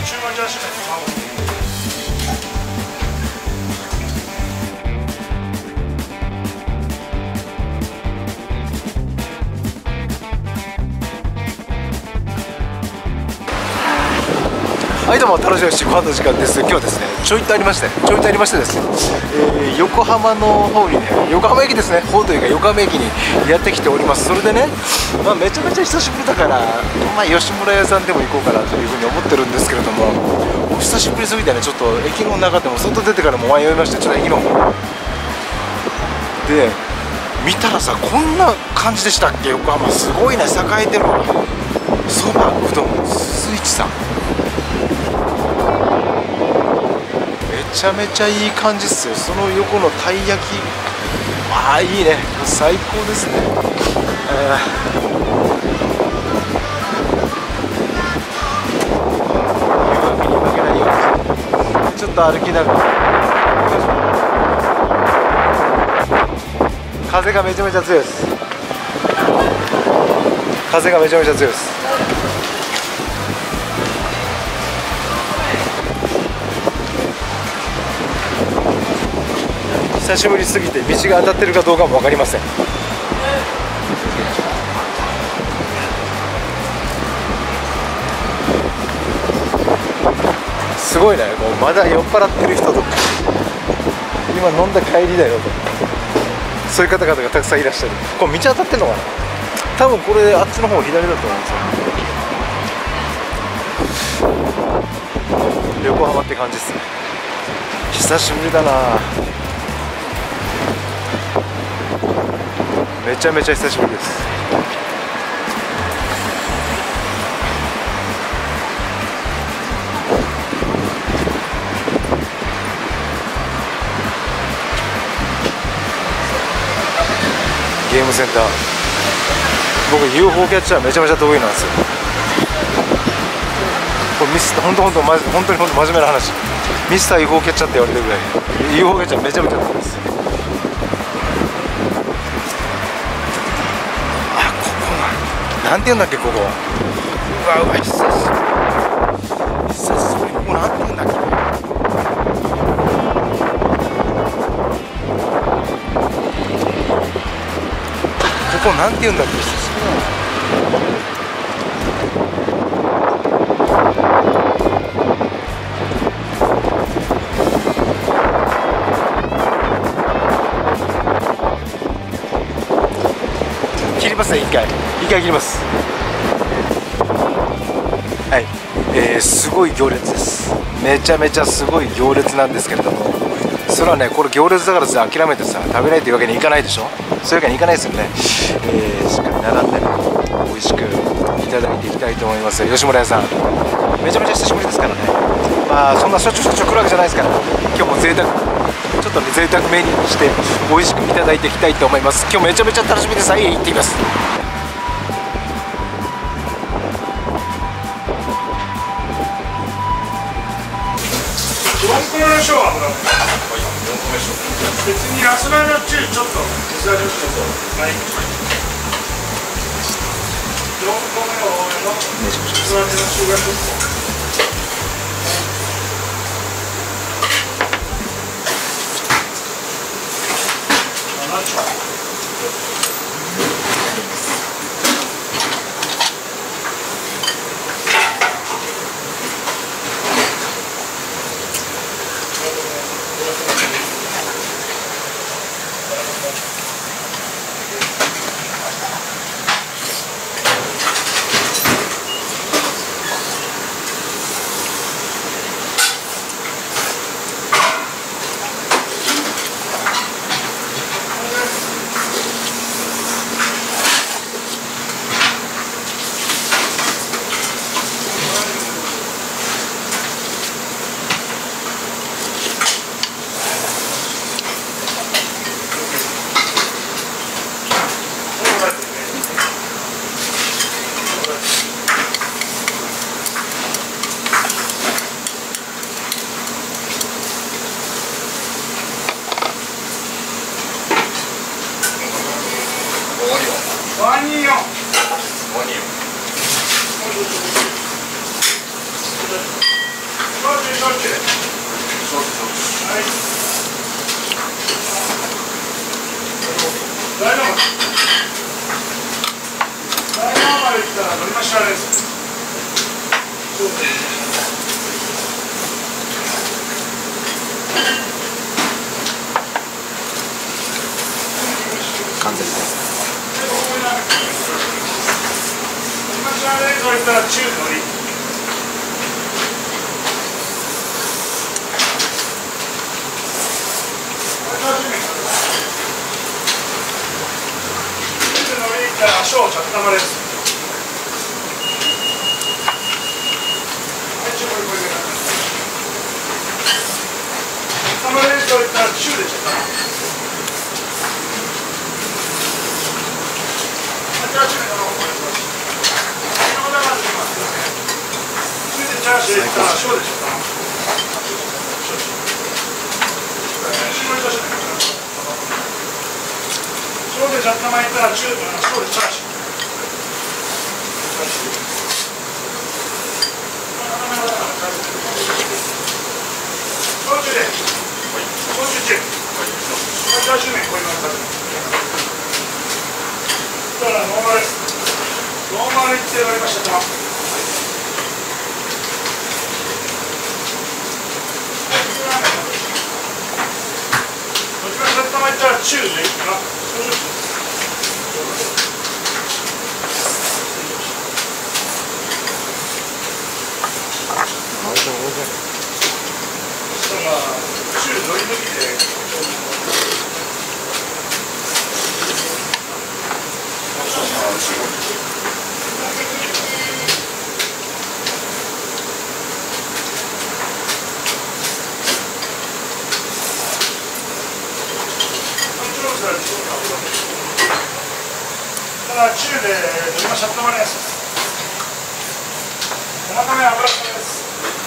文チャーシューはいどうも、楽しみにしてご飯の時間です。今日はですね、ちょいとありましてですね、横浜の方にね、横浜駅ですね、方というか横浜駅にやってきております。それでね、めちゃめちゃ久しぶりだから、吉村屋さんでも行こうかなというふうに思ってるんですけれども、お久しぶりすぎてね、ちょっと駅の中でも外出てからも迷いまして、ちょっと駅の方で見たらさ、こんな感じでしたっけ。横浜すごいね、栄えてるわ。そばうどんすすいちさん、めちゃめちゃいい感じっすよ。その横のたい焼き、いいね、最高ですね。湯飲みに負けないようにちょっと歩きながら、風がめちゃめちゃ強いです。風がめちゃめちゃ強いです。久しぶりすぎて道が当たってるかどうかも分かりません。すごいね、もうまだ酔っ払ってる人とか、今飲んだ帰りだよとか、そういう方々がたくさんいらっしゃる。これ道当たってるのかな。多分これあっちの方左だと思うんですよ。横浜って感じですね。久しぶりだな。めちゃめちゃ久しぶりです。ゲームセンター、僕 UFO キャッチャーめちゃめちゃ得意なんですよ。これ本当に真面目な話、ミスター UFO キャッチャーって言われてるぐらい UFO キャッチャーめちゃめちゃ得意です。なんて言うんだっけ、ここ。うわ久しぶり。ここなんて言うんだっけ。ここなんて言うんだっけ。切りますね、一回切ります。はい、すごい行列です。めちゃめちゃすごい行列なんですけれども、それはね、これ行列だからさ、諦めてさ食べないというわけにいかないでしょ。そういうわけにいかないですよね。しっかり並んでね、美味しくいただいていきたいと思います。吉村屋さん、めちゃめちゃ久しぶりですからね。そんなしょっちゅう来るわけじゃないですから、今日も贅沢、ちょっとね贅沢メニューにして美味しくいただいていきたいと思います。今日めちゃめちゃ楽しみです。はい、行ってきます。4個目のショーはもらってます。4個目ショー。別にラスナーの中ちょっと水味をちょっと。はい。4個目を多めの水味のショーが1個。 完全です。 足を着玉です。玉レースといったら中でしょうか。チャーシューでしたら小でしょうか。小で着玉いったら中、小でチャーシュー。焼酎で、焼酎チェック。チャーシュー麺こういう感じだからノーマルいっておりましたか。どっちから先玉いったら中でいいかな。中乗り抜きで。ただ中で今シャットマネです。細かめ油です。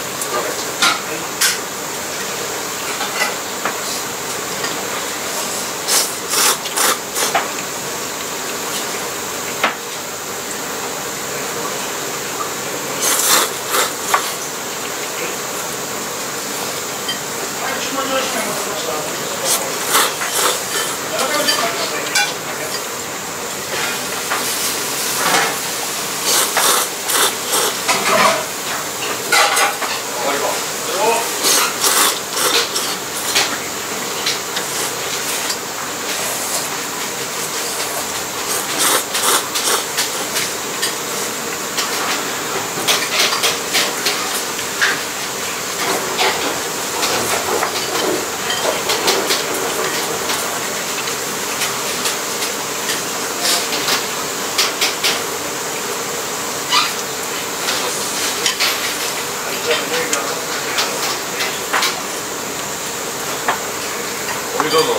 どうぞ。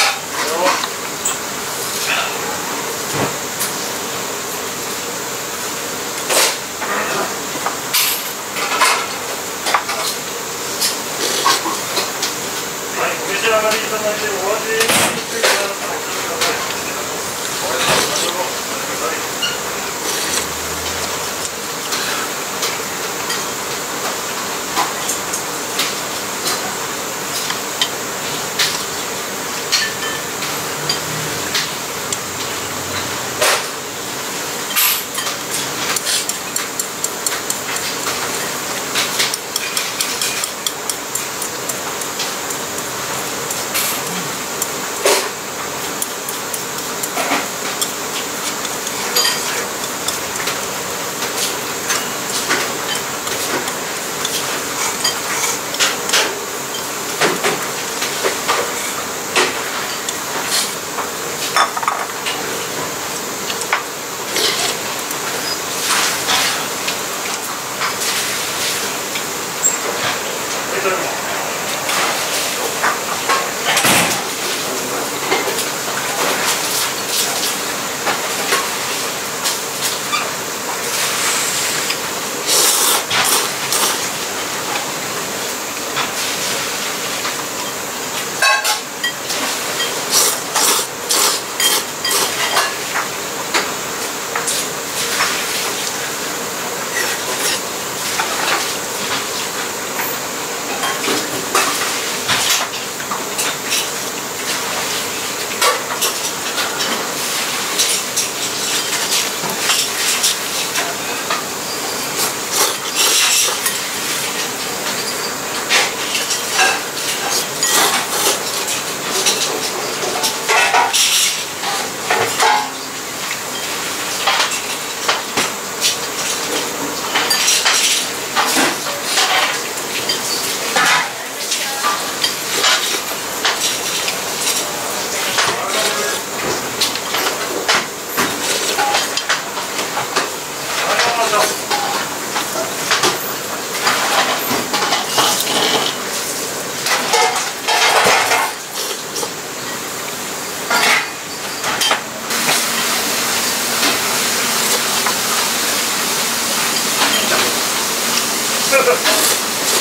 お召し上がりいただいてお味見してください。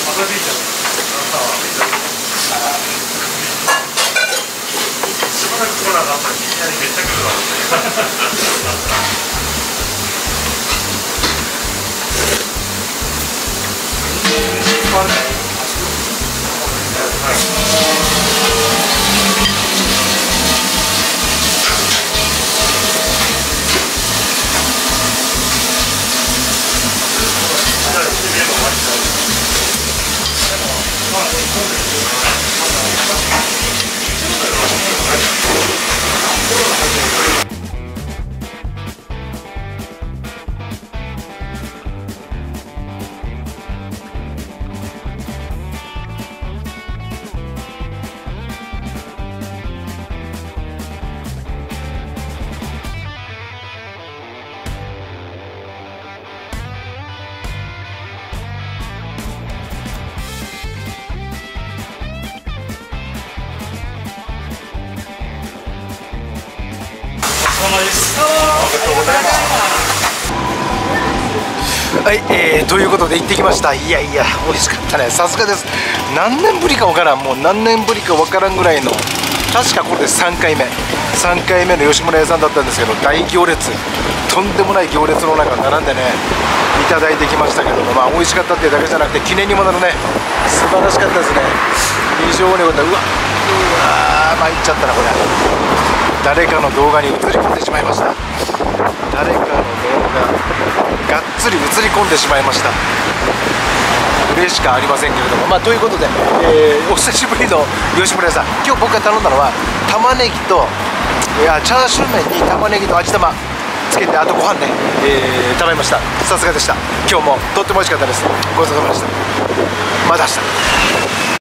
はい、ということで行ってきました。いやいや美味しかったね、さすがです。何年ぶりかわからん、もう何年ぶりかわからんぐらいの、確かこれで3回目の吉村屋さんだったんですけど、大行列、とんでもない行列の中並んでねいただいてきましたけども、まあ美味しかったっていうだけじゃなくて記念にもなるね、素晴らしかったですね。非常に良かった。うわ参っちゃったなこれ。誰かの動画に映り込んでしまいました。誰かの動画がっつり映り込んでしまいました。嬉しかありませんけれども、まあということで、お久しぶりの吉村屋さん、今日僕が頼んだのは玉ねぎとチャーシュー麺に玉ねぎと味玉つけて、あとご飯ね、食べました。さすがでした。今日もとっても美味しかったです。ごちそうさまでした。また明日。